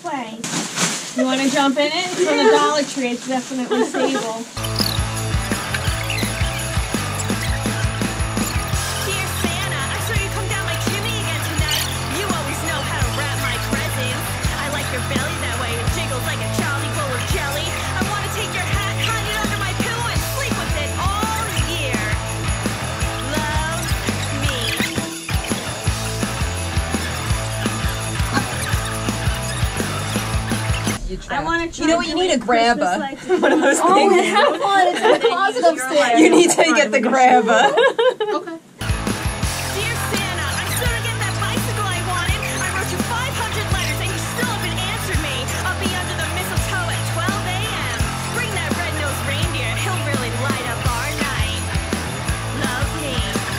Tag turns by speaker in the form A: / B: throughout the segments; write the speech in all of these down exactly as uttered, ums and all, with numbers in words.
A: sleigh. You want to jump in it? It's from the Dollar Tree. It's definitely stable. I want to.
B: You know what? You need a grabber. One of those
A: oh,
B: things.
A: have fun. It's in the closet upstairs.
B: You need to get the grabber.
A: Okay.
C: Dear Santa, I still didn't get that bicycle I wanted. I wrote you five hundred letters and you still haven't answered me. I'll be under the mistletoe at twelve a m Bring that red-nosed reindeer. He'll really light up our night. Love me.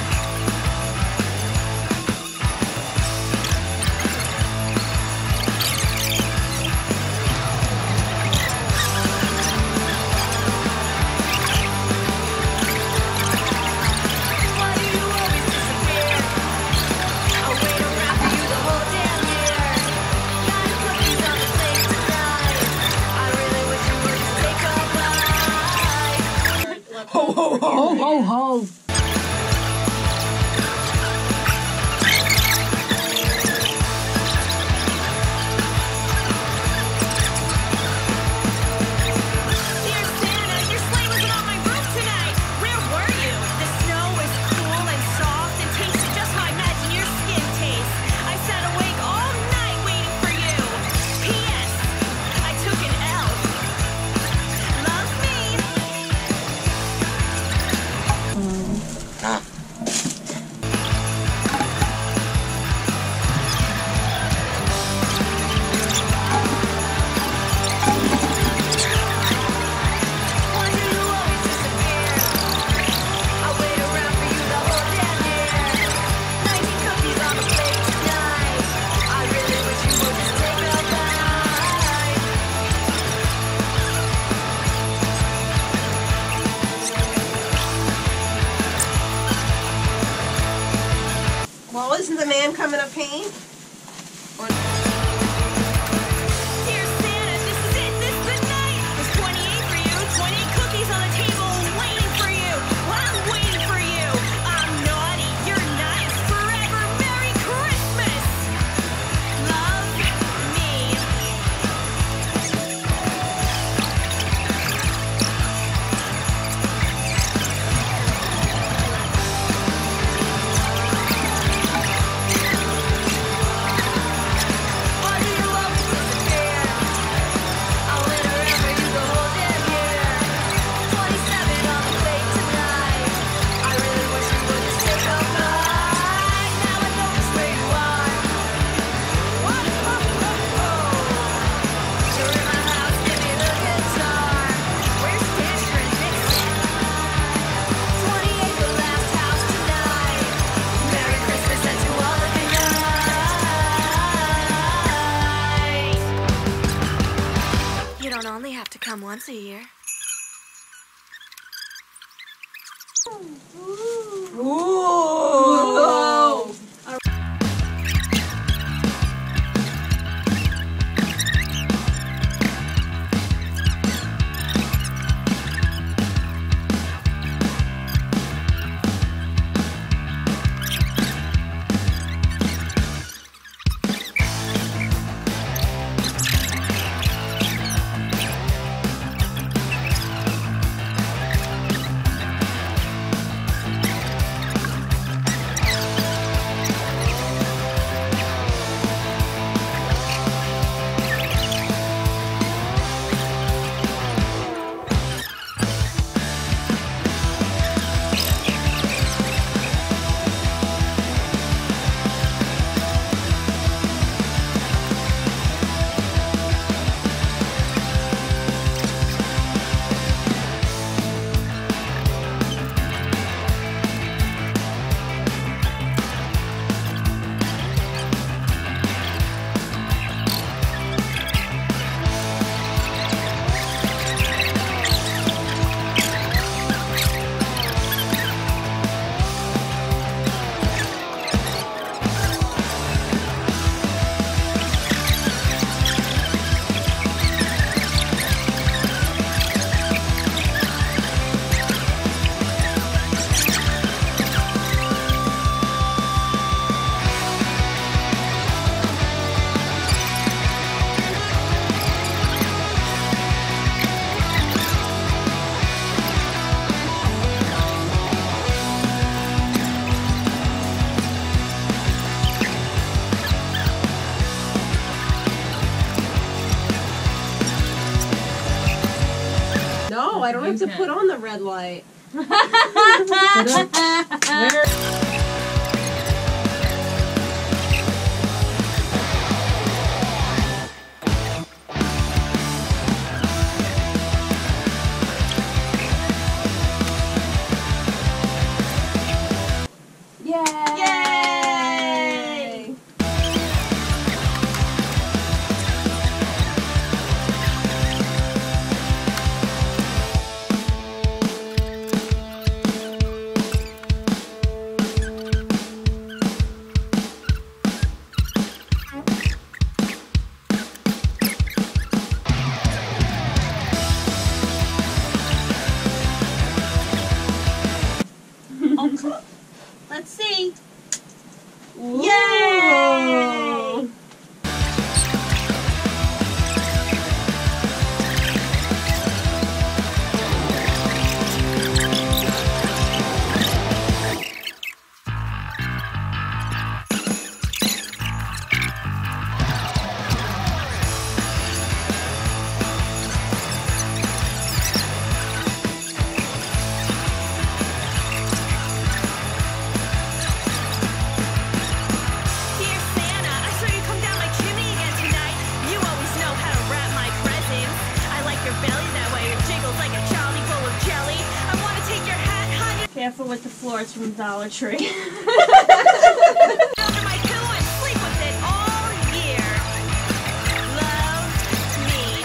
B: Ho, ho, ho, ho, ho. Well, isn't the man coming to paint? Or
C: Dear Santa, this is it. This is the night. There's twenty-eight for you. twenty-eight cookies on the table waiting for you. Well, I'm waiting for you. I'm naughty. You're nice. Forever. Merry Christmas. Love me. Why do you always disappear? I'll wait around for you the whole damn year. twenty-seven on the plate tonight. I really wish you would just take a bite. Now I know just where you are. What? Oh, oh, oh. You're in my house, give me the guitar. Where's Dasher and Vixen? twenty-eight, the last house tonight. Merry Christmas and to all of you guys. You don't only have to come once a year.
B: Ooh. I have to put on the red light. Yay!
A: Oh, cool. Let's see.
B: Ooh.
A: Yay!
C: Dear Santa, I saw you come down my chimney again tonight. You always know how to wrap my presents. I like your belly that way. It jiggles like a jolly bowl of jelly. I want to take your hat, honey,
A: Careful with the floors from Dollar Tree.
C: under my pillow and sleep with it all year. Love me.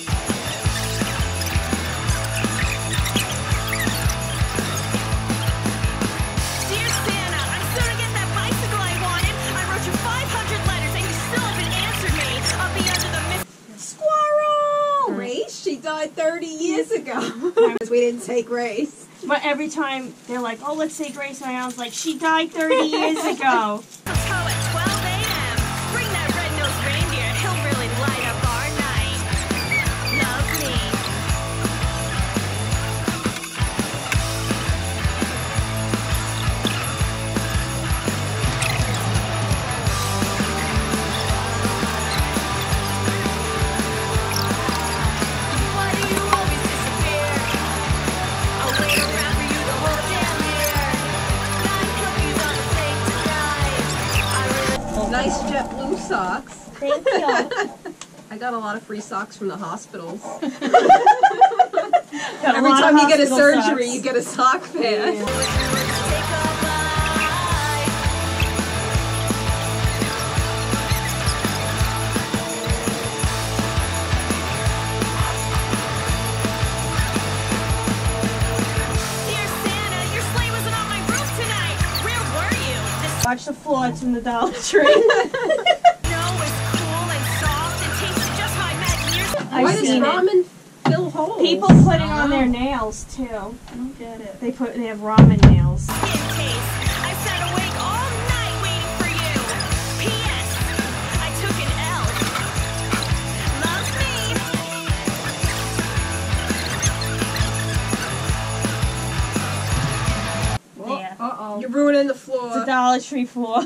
C: Dear Santa, I'm soon to get that bicycle I wanted. I wrote you five hundred letters and you still haven't answered me. I'll be under the mist.
B: Squirrel! Grace, she died thirty years ago. Because we didn't say Grace.
A: But every time they're like, oh, let's say Grace, my mom's like, she died thirty years ago.
C: Toe at twelve a m Bring that red-nosed reindeer. He'll really light up our night. Love me. Why do you always disappear? I'll wait around for you the whole damn year. Nine cookies on the plate tonight. I really
B: Nice JetBlue socks.
A: Thank you.
B: I got a lot of free socks from the hospitals.
A: Got a
B: Every
A: lot of
B: time you get a
A: hospital
B: surgery,
A: socks.
B: you get a sock fan.
C: take a bite. Dear Santa, your sleigh wasn't on my roof tonight. Where were you? This
A: Watch the floors from the Dollar Tree.
C: snow is cool and soft and tastes just my magic years.
A: I've
B: Why does
A: seen it.
B: ramen fill holes?
A: People put it on their nails too. I don't get it. They put they have ramen nails.
C: Skin taste. I sat awake all night waiting for you. P S. I took an L. Love me.
A: Yeah.
B: Uh-oh. You're ruining the
A: It's a
B: floor.
A: Dollar Tree floor.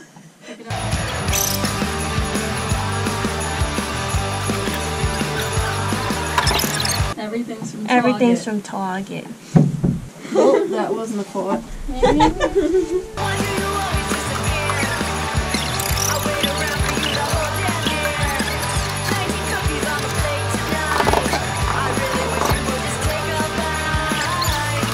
D: Everything's from
A: Everything's
D: Target.
A: from Target.
D: Oh, that wasn't a quote.
C: Why do you always disappear? I wait around for you the whole damn year. Nineteen cookies on the plate tonight. I really wish you would just take a bite.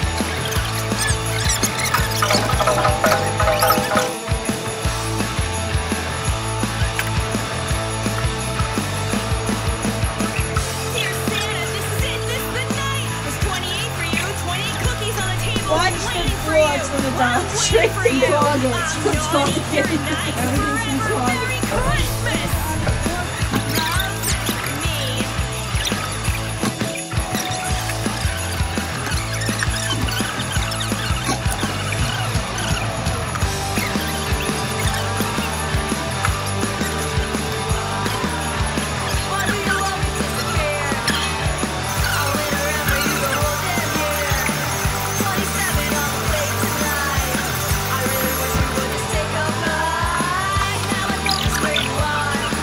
C: Dear Santa, this is it. This is the night. There's twenty-eight for you. twenty-eight cookies on the table.
A: Watch the
C: waiting for
A: floors
C: you.
A: from the Dollar
C: Waiting
A: Tree.
C: for you.
D: Target.
C: I'm
D: From
C: so
D: Target.
C: very nice.
D: Everything's from Target.
C: Merry Christmas. Love me. Why do you always disappear? I'll wait around for you the whole damn year. Twenty-seven on the plate tonight. I really wish you would just take a bite. Now I know just where you are.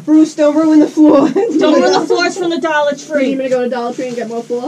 B: Bruce, don't ruin the floor.
A: Don't ruin the floors from the Dollar
D: Are you
A: Tree.
D: gonna go to Dollar Tree and get more floor?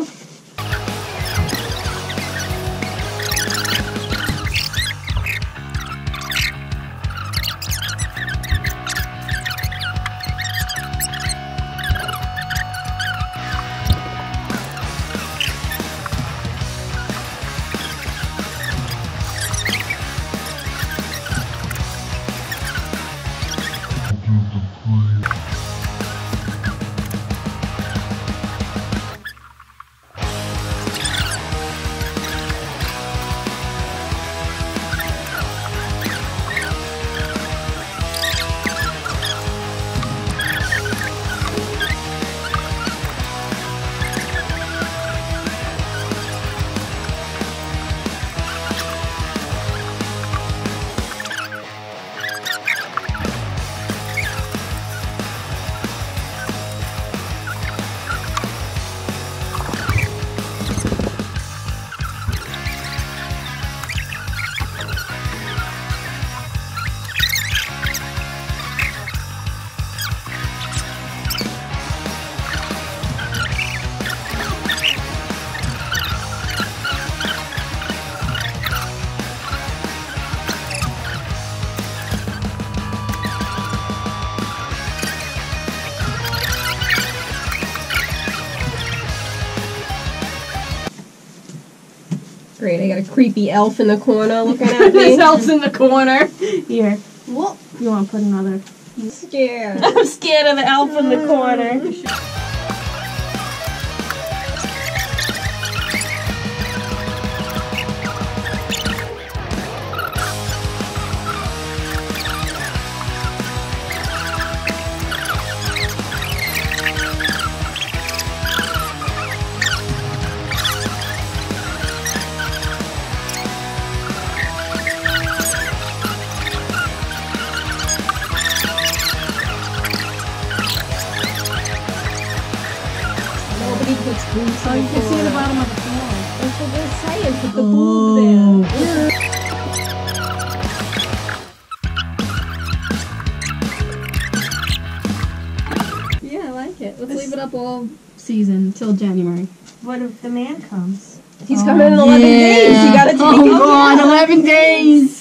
B: Great, I got a creepy elf in the corner looking at
A: There's
B: me.
A: elves in the corner. Here. What? You want to put another?
B: I'm scared.
A: I'm scared of the elf in the corner.
B: Nobody puts boobs
D: Oh,
B: in
D: you
B: the
D: can see the
B: corner.
D: bottom of the floor.
B: That's what they're saying. Put the boob there.
D: Yeah, I like it. Let's leave it up all season till January.
A: What if the man comes?
B: He's coming in eleven days. You gotta take
D: Oh
B: it.
D: God, eleven days.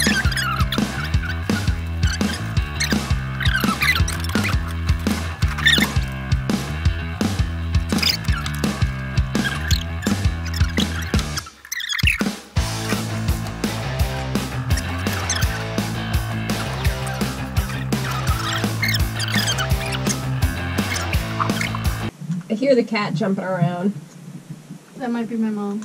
B: I hear the cat jumping around.
D: That might be my mom.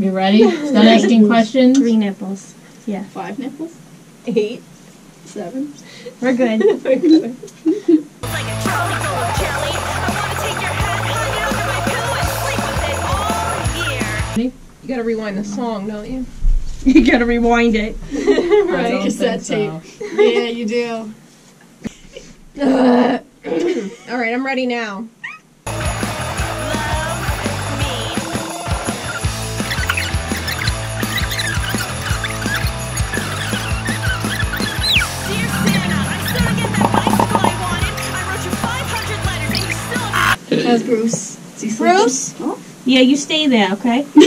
D: You ready? Start asking questions.
A: Three nipples. Yeah,
D: Five nipples.
B: Eight.
D: Seven.
A: we're good.
C: Like a trolley full of jelly. I want to take your head, hide it under my pillow, and sleep with it all year.
B: You gotta rewind the song, don't you?
A: You gotta rewind it.
D: Right.
E: don't
D: Cassette
E: think
D: tape. Yeah, you do.
B: All right, I'm ready now.
C: Love me. Dear Santa, I still didn't get that bicycle I wanted. I wrote you five hundred letters and you still haven't.
D: That's Bruce. Is he sleeping?
B: Bruce?
D: Oh.
A: Yeah, you stay there, okay?